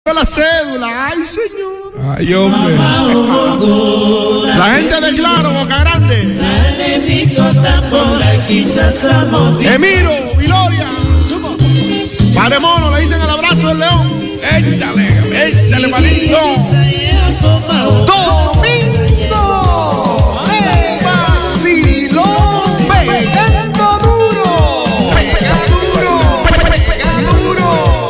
la cédula, ay señor. Ay, hombre. La gente de Claro, Boca Grande. Emiro, Viloria. Padre Mono, le dicen el abrazo del león. Échale, palito. Domingo de vacilón. Pegando duro. Pegando duro.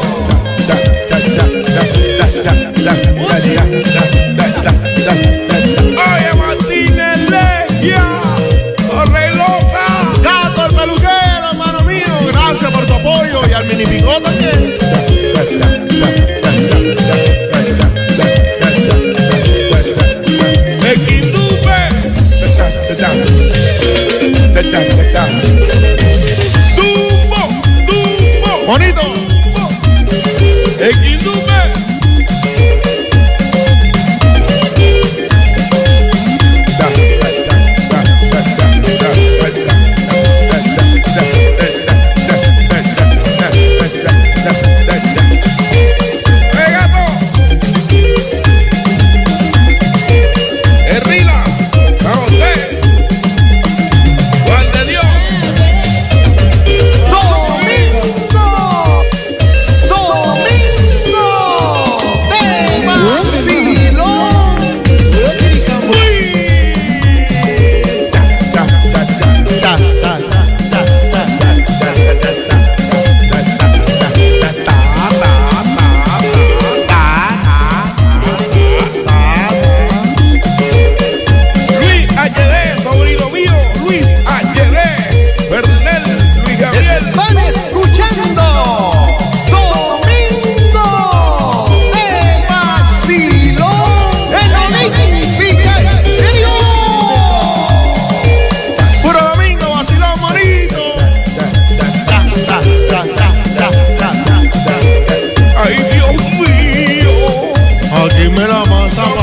Oye, Martínez Legia, Rey Loca, Gato el peluquero, hermano mío, gracias por tu apoyo y al mini picó también. Equidupe, Dumbo, bonito, Equidupe. Aquí me la masa.